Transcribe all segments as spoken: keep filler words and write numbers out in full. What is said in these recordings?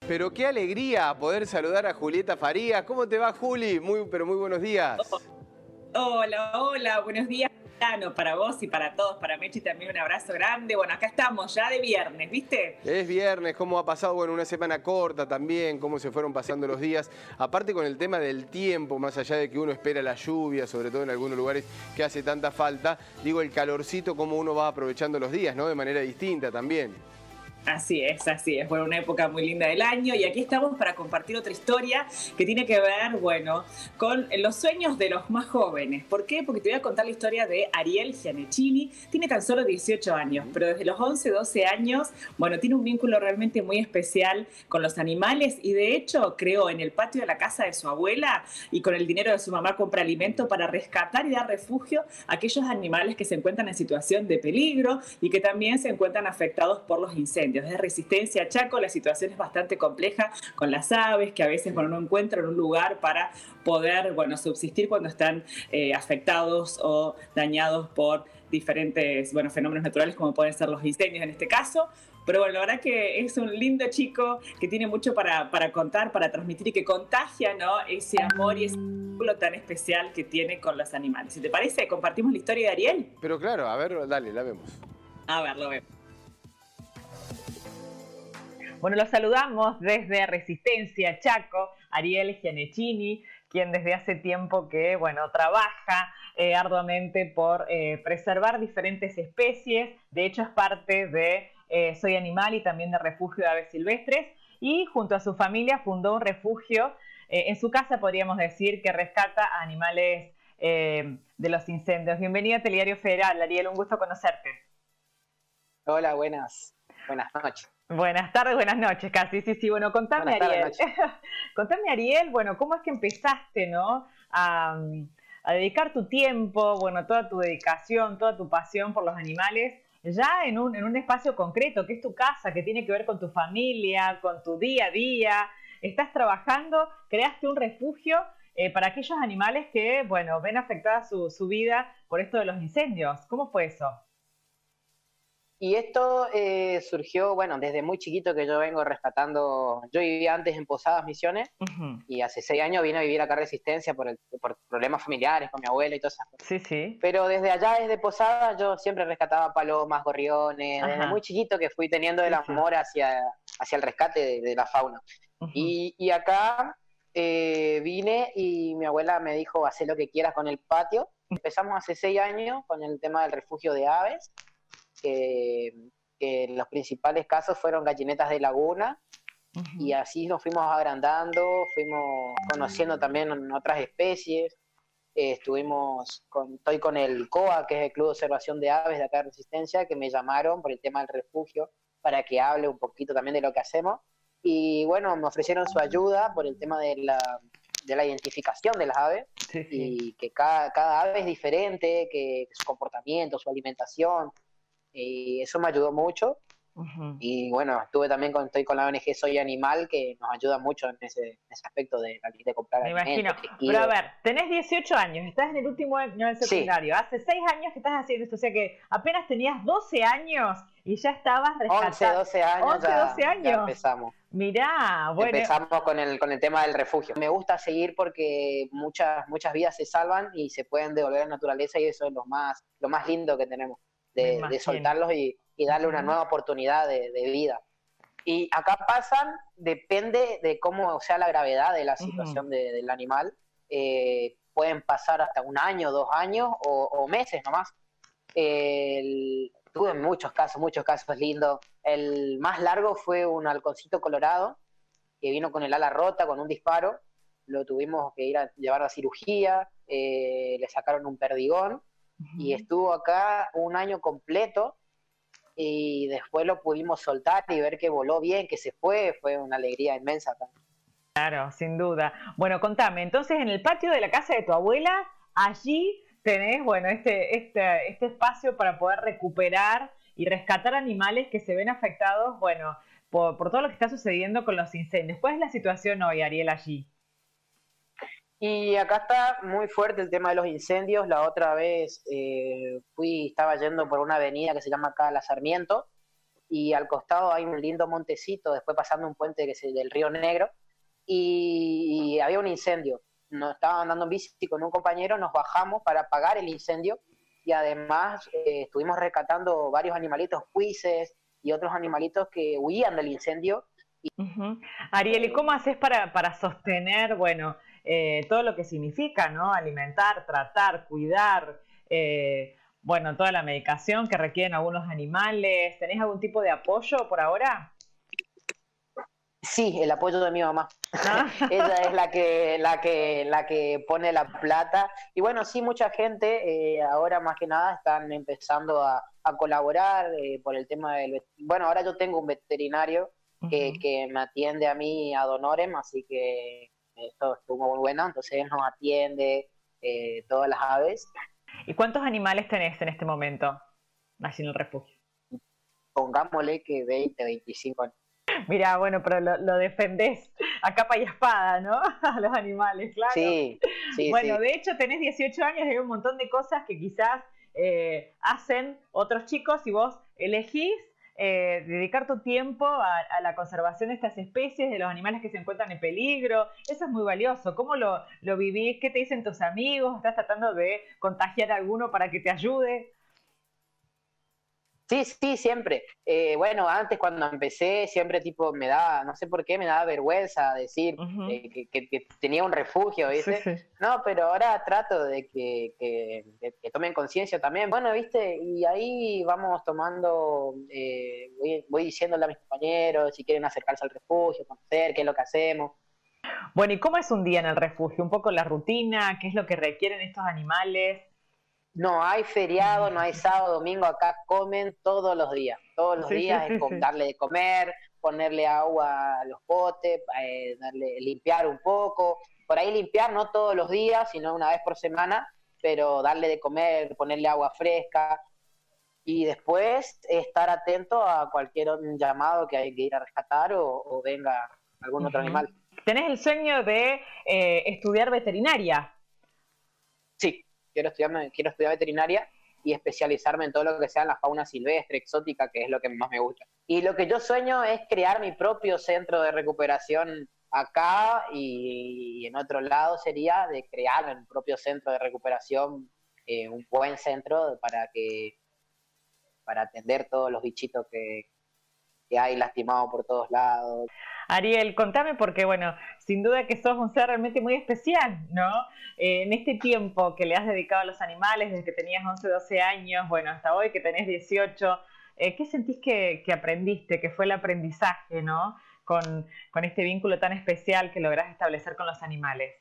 Pero qué alegría poder saludar a Julieta Farías. ¿Cómo te va, Juli? Muy, pero muy buenos días. Hola, hola, buenos días, Tano, para vos y para todos, para Mechi también un abrazo grande. Bueno, acá estamos ya de viernes, ¿viste? Es viernes, ¿cómo ha pasado? Bueno, una semana corta también, cómo se fueron pasando los días. Aparte con el tema del tiempo, más allá de que uno espera la lluvia, sobre todo en algunos lugares que hace tanta falta, digo, el calorcito, cómo uno va aprovechando los días, ¿no? De manera distinta también. Así es, así es. Bueno, una época muy linda del año y aquí estamos para compartir otra historia que tiene que ver, bueno, con los sueños de los más jóvenes. ¿Por qué? Porque te voy a contar la historia de Ariel Gianecchini. Tiene tan solo dieciocho años, pero desde los once, doce años, bueno, tiene un vínculo realmente muy especial con los animales y de hecho creó en el patio de la casa de su abuela y con el dinero de su mamá compra alimento para rescatar y dar refugio a aquellos animales que se encuentran en situación de peligro y que también se encuentran afectados por los incendios. Desde Resistencia Chaco la situación es bastante compleja con las aves que a veces bueno, no encuentran un lugar para poder bueno, subsistir cuando están eh, afectados o dañados por diferentes bueno, fenómenos naturales como pueden ser los incendios en este caso. Pero bueno, la verdad que es un lindo chico que tiene mucho para, para contar, para transmitir y que contagia, ¿no? Ese amor y ese vínculo tan especial que tiene con los animales. Si te parece, compartimos la historia de Ariel. Pero claro, a ver, dale, la vemos. A ver, lo vemos. Bueno, los saludamos desde Resistencia Chaco, Ariel Gianecchini, quien desde hace tiempo que, bueno, trabaja eh, arduamente por eh, preservar diferentes especies. De hecho, es parte de eh, Soy Animal y también de Refugio de Aves Silvestres. Y junto a su familia fundó un refugio eh, en su casa, podríamos decir, que rescata a animales eh, de los incendios. Bienvenida a Telediario Federal, Ariel, un gusto conocerte. Hola, buenas, buenas noches. Buenas tardes, buenas noches, casi, sí, sí, bueno, contame Ariel, contame Ariel, bueno, ¿cómo es que empezaste, no, a, a dedicar tu tiempo, bueno, toda tu dedicación, toda tu pasión por los animales, ya en un, en un espacio concreto, que es tu casa, que tiene que ver con tu familia, con tu día a día, estás trabajando, creaste un refugio eh, para aquellos animales que, bueno, ven afectada su, su vida por esto de los incendios, ¿cómo fue eso? Y esto eh, surgió, bueno, desde muy chiquito que yo vengo rescatando. Yo vivía antes en Posadas Misiones uh-huh. y hace seis años vine a vivir acá a Resistencia por, el, por problemas familiares con mi abuela y todas esas cosas. Sí, sí. Pero desde allá, desde Posadas, yo siempre rescataba palomas, gorriones, Ajá. desde muy chiquito que fui teniendo el sí, amor sí. hacia, hacia el rescate de, de la fauna. Uh-huh. y, y acá eh, vine y mi abuela me dijo, haz lo que quieras con el patio. Empezamos hace seis años con el tema del refugio de aves. Que, que los principales casos fueron gallinetas de laguna uh-huh. y así nos fuimos agrandando, fuimos conociendo también otras especies, eh, estuvimos con, estoy con el C O A, que es el Club de Observación de Aves de acá de Resistencia, que me llamaron por el tema del refugio para que hable un poquito también de lo que hacemos y bueno, me ofrecieron su ayuda por el tema de la, de la identificación de las aves sí, sí. y que cada, cada ave es diferente, que su comportamiento, su alimentación. Y eso me ayudó mucho uh-huh. y bueno, estuve también con, estoy con la O N G Soy Animal que nos ayuda mucho en ese, en ese aspecto de, de comprar me alimentos. Imagino, pero a ver, tenés dieciocho años, estás en el último año del secundario, sí. hace seis años que estás haciendo esto, o sea que apenas tenías doce años y ya estabas rescatando. once, doce años, once, ya, doce años. Ya empezamos. Mirá, bueno. Empezamos con el, con el tema del refugio. Me gusta seguir porque muchas, muchas vidas se salvan y se pueden devolver a la naturaleza y eso es lo más, lo más lindo que tenemos. De, de soltarlos y, y darle una nueva oportunidad de, de vida. Y acá pasan, depende de cómo sea la gravedad de la situación uh-huh. de, del animal, eh, pueden pasar hasta un año, dos años o, o meses nomás. El, tuve muchos casos, muchos casos lindos. El más largo fue un halconcito colorado que vino con el ala rota, con un disparo. Lo tuvimos que ir a llevar a cirugía, eh, le sacaron un perdigón. Y estuvo acá un año completo y después lo pudimos soltar y ver que voló bien, que se fue, fue una alegría inmensa también. Claro, sin duda. Bueno, contame, entonces en el patio de la casa de tu abuela, allí tenés, bueno, este, este, este espacio para poder recuperar y rescatar animales que se ven afectados, bueno, por, por todo lo que está sucediendo con los incendios. ¿Cuál es la situación hoy, Ariel, allí? Y acá está muy fuerte el tema de los incendios. La otra vez eh, fui, estaba yendo por una avenida que se llama acá La Sarmiento y al costado hay un lindo montecito, después pasando un puente que es el del Río Negro, y, y había un incendio. Nos estaban andando en bici con un compañero, nos bajamos para apagar el incendio, y además eh, estuvimos rescatando varios animalitos, cuises y otros animalitos que huían del incendio. Uh-huh. Ariel, ¿y cómo haces para, para sostener, bueno, eh, todo lo que significa, ¿no? Alimentar, tratar, cuidar, eh, bueno, toda la medicación que requieren algunos animales? ¿Tenés algún tipo de apoyo por ahora? Sí, el apoyo de mi mamá. ¿Ah? Ella es la que, la que, la que pone la plata. Y bueno, sí, mucha gente eh, ahora más que nada están empezando a, a colaborar eh, por el tema del... Bueno, ahora yo tengo un veterinario que, uh-huh. que me atiende a mí ad honorem, así que esto estuvo muy bueno. Entonces él nos atiende eh, todas las aves. ¿Y cuántos animales tenés en este momento allí en el refugio? Pongámosle que veinte, veinticinco años. Mira, bueno, pero lo, lo defendés a capa y espada, ¿no? A los animales, claro. Sí, sí, Bueno, sí. De hecho, tenés dieciocho años y hay un montón de cosas que quizás eh, hacen otros chicos y vos elegís eh, dedicar tu tiempo a, a la conservación de estas especies, de los animales que se encuentran en peligro. Eso es muy valioso. ¿Cómo lo, lo vivís? ¿Qué te dicen tus amigos? ¿Estás tratando de contagiar a alguno para que te ayude? Sí, sí, siempre. Eh, bueno, antes cuando empecé siempre tipo me daba, no sé por qué, me daba vergüenza decir uh-huh. eh, que, que, que tenía un refugio, ¿viste? Sí, sí. No, pero ahora trato de que, que, que tomen conciencia también. Bueno, ¿viste? Y ahí vamos tomando, eh, voy, voy diciéndole a mis compañeros si quieren acercarse al refugio, conocer qué es lo que hacemos. Bueno, ¿y cómo es un día en el refugio? Un poco la rutina, ¿qué es lo que requieren estos animales? No hay feriado, no hay sábado, domingo, acá comen todos los días. Todos los sí, días sí, es sí, darle de comer, ponerle agua a los potes, eh, darle, limpiar un poco. Por ahí limpiar no todos los días, sino una vez por semana, pero darle de comer, ponerle agua fresca. Y después estar atento a cualquier llamado que hay que ir a rescatar o, o venga algún uh-huh. otro animal. ¿Tenés el sueño de eh, estudiar veterinaria? Sí. Quiero estudiar, quiero estudiar veterinaria y especializarme en todo lo que sea en la fauna silvestre, exótica, que es lo que más me gusta. Y lo que yo sueño es crear mi propio centro de recuperación acá y, y en otro lado sería de crear un propio centro de recuperación, eh, un buen centro para que para atender todos los bichitos que, que hay lastimados por todos lados. Ariel, contame porque, bueno, sin duda que sos un ser realmente muy especial, ¿no? Eh, en este tiempo que le has dedicado a los animales, desde que tenías once, doce años, bueno, hasta hoy que tenés dieciocho, eh, ¿qué sentís que, que aprendiste, que fue el aprendizaje, ¿no? Con, con este vínculo tan especial que lográs establecer con los animales.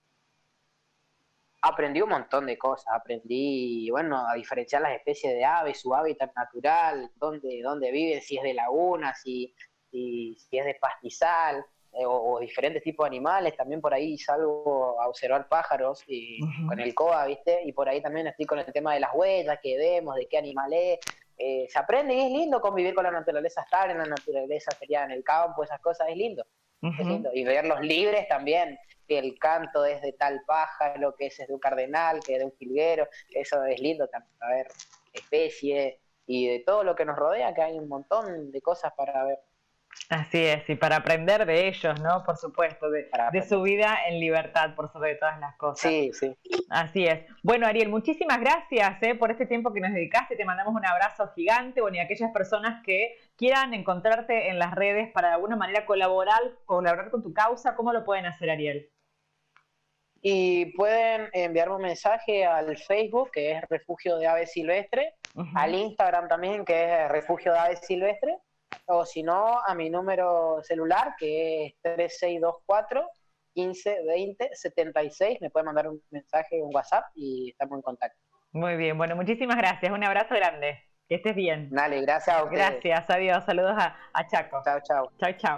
Aprendí un montón de cosas, aprendí, bueno, a diferenciar las especies de aves, su hábitat natural, dónde, dónde viven, si es de laguna, si... Si, si es de pastizal eh, o, o diferentes tipos de animales, también por ahí salgo a observar pájaros y, uh-huh. con el C O A, ¿viste? Y por ahí también estoy con el tema de las huellas que vemos, de qué animal es. Eh, se aprende y es lindo convivir con la naturaleza, estar en la naturaleza, sería en el campo, esas cosas, es lindo. Uh-huh. Es lindo. Y verlos libres también, que el canto es de tal pájaro, que ese es de un cardenal, que es de un jilguero, eso es lindo también, a ver especies y de todo lo que nos rodea, que hay un montón de cosas para ver. Así es, y para aprender de ellos, ¿no? Por supuesto, de, de su vida en libertad, por sobre todas las cosas. Sí, sí. Así es. Bueno, Ariel, muchísimas gracias eh, por este tiempo que nos dedicaste. Te mandamos un abrazo gigante. Bueno, y a aquellas personas que quieran encontrarte en las redes para de alguna manera colaborar, colaborar con tu causa, ¿cómo lo pueden hacer, Ariel? Y pueden enviarme un mensaje al Facebook, que es Refugio de Aves Silvestres, uh-huh. al Instagram también, que es Refugio de Aves Silvestres, o si no, a mi número celular, que es tres seis dos cuatro, quince, veinte, setenta y seis. Me pueden mandar un mensaje, un WhatsApp y estamos en contacto. Muy bien, bueno, muchísimas gracias. Un abrazo grande. Que estés bien. Dale, gracias a ustedes. Gracias, adiós. Saludos a, a Chaco. Chao, chao. Chao, chao.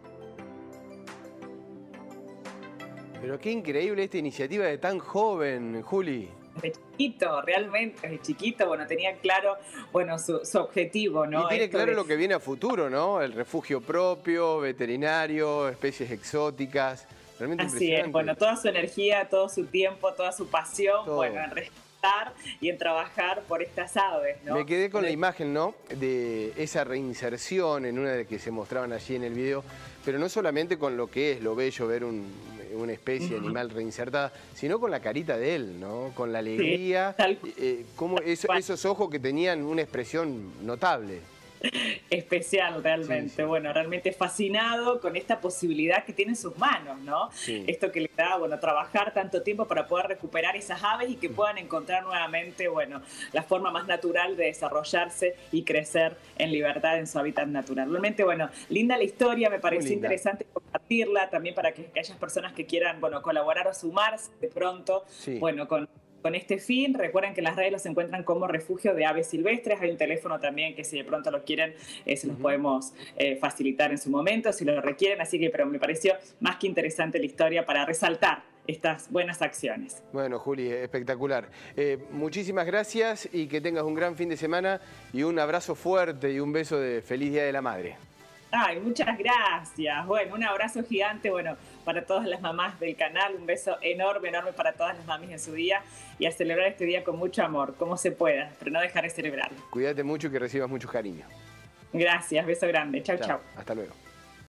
Pero qué increíble esta iniciativa de tan joven, Juli. De chiquito, realmente, de chiquito, bueno, tenía claro, bueno, su, su objetivo, ¿no? Y tiene Esto claro de... lo que viene a futuro, ¿no? El refugio propio, veterinario, especies exóticas, realmente Así impresionante. es, bueno, toda su energía, todo su tiempo, toda su pasión, todo. bueno, en luchar y en trabajar por estas aves, ¿no? Me quedé con la imagen, ¿no?, de esa reinserción en una de que se mostraban allí en el video, pero no solamente con lo que es lo bello ver un, una especie uh-huh. animal reinsertada, sino con la carita de él, ¿no?, con la alegría, sí, eh, como eso, esos ojos que tenían una expresión notable. Especial realmente, sí, sí. Bueno, realmente fascinado con esta posibilidad que tiene en sus manos, ¿no? Sí. Esto que le da, bueno, trabajar tanto tiempo para poder recuperar esas aves y que puedan encontrar nuevamente, bueno, la forma más natural de desarrollarse y crecer en libertad en su hábitat natural. Realmente, bueno, linda la historia, me pareció interesante compartirla también para que aquellas personas que quieran, bueno, colaborar o sumarse de pronto, sí. bueno, con... Con este fin, recuerden que las redes los encuentran como refugio de aves silvestres. Hay un teléfono también que si de pronto lo quieren, eh, se los uh-huh. podemos eh, facilitar en su momento, si lo requieren. Así que, pero me pareció más que interesante la historia para resaltar estas buenas acciones. Bueno, Juli, espectacular. Eh, muchísimas gracias y que tengas un gran fin de semana y un abrazo fuerte y un beso de feliz Día de la Madre. Ay, muchas gracias. Bueno, un abrazo gigante, bueno, para todas las mamás del canal, un beso enorme, enorme para todas las mamis en su día y a celebrar este día con mucho amor, como se pueda, pero no dejar de celebrarlo. Cuídate mucho y que recibas muchos cariños. Gracias, beso grande. Chau, chau. Hasta luego.